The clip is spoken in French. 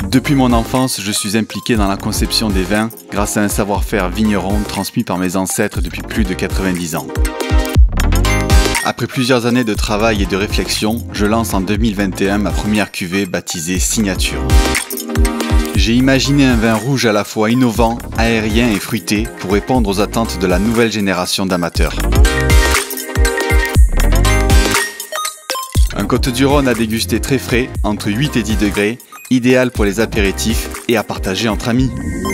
Depuis mon enfance, je suis impliqué dans la conception des vins grâce à un savoir-faire vigneron transmis par mes ancêtres depuis plus de 90 ans. Après plusieurs années de travail et de réflexion, je lance en 2021 ma première cuvée baptisée Signature. J'ai imaginé un vin rouge à la fois innovant, aérien et fruité pour répondre aux attentes de la nouvelle génération d'amateurs. Un Côtes-du-Rhône à déguster très frais, entre 8 et 10 degrés, idéal pour les apéritifs et à partager entre amis.